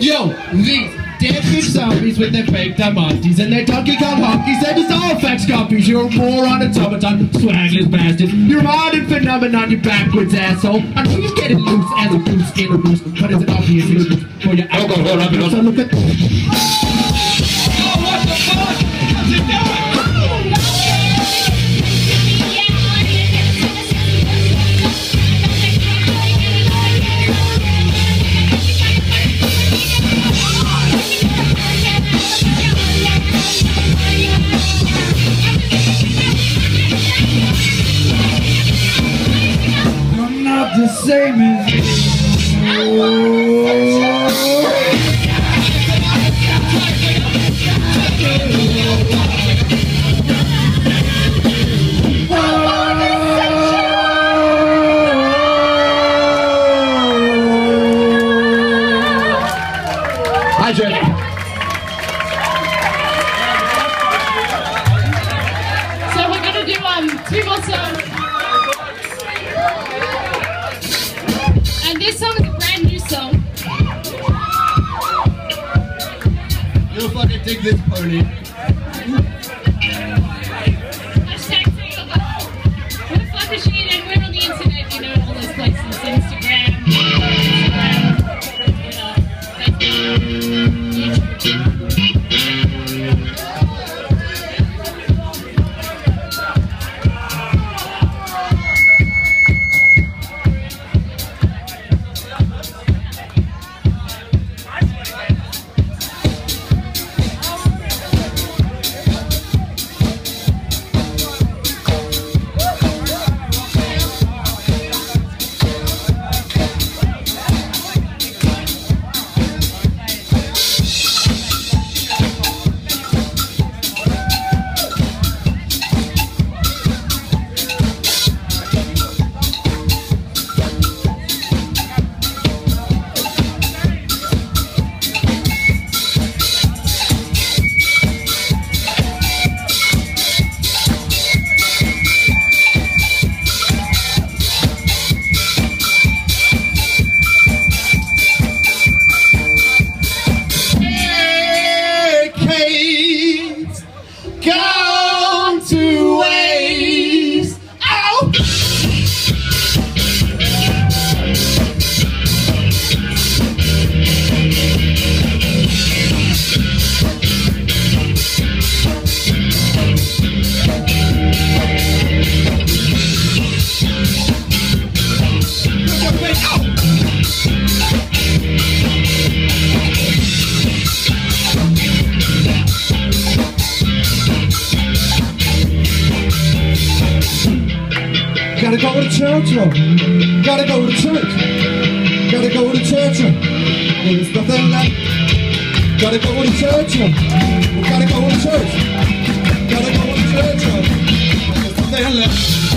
Yo, these dead bitch zombies with their fake diamantes and their Donkey Kong honkies, they're just all facts copies. You're a moron, automaton, swagless bastard. You're modern phenomenon, you backwards asshole. I know you're getting loose as a goose in a roost, but it's an obvious loose for your alcohol. So look at... Oh, what the fuck? How's it going? The same as Hi, Jeff. So we're gonna do 2 more songs. And this song is a brand new song. You'll fucking dig this pony. Hashtag we're the Fun Machine and we're on the internet, you know, all those places. Instagram, Twitter, Facebook, Gone to waste. Ow! gotta go to church, yo. Gotta go to church. Gotta go to church, yo. There's nothing left. Gotta go to church, yo. Gotta go to church. Gotta go to church, yo. There's nothing left.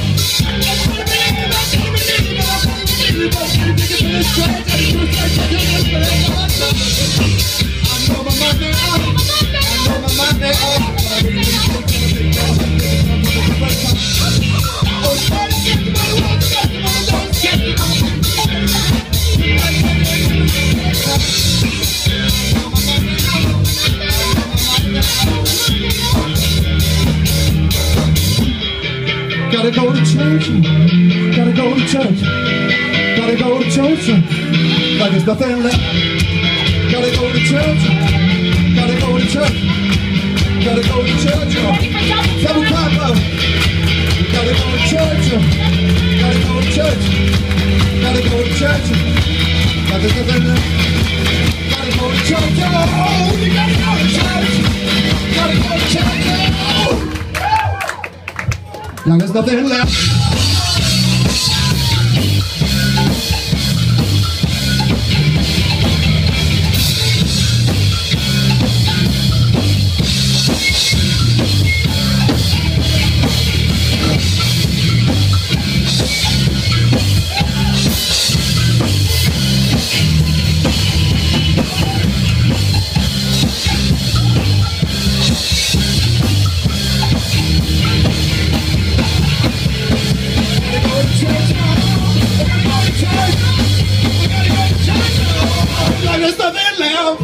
Gotta go to church, gotta go to church, gotta go to church, like there's nothing left. Gotta go to church, gotta go to church, gotta go to church, double clap, gotta go to church, gotta go to church, gotta go to church, like there's nothing left. Gotta go to church, oh, you gotta go to church, gotta go to church, oh. Now there's nothing left. nothing left.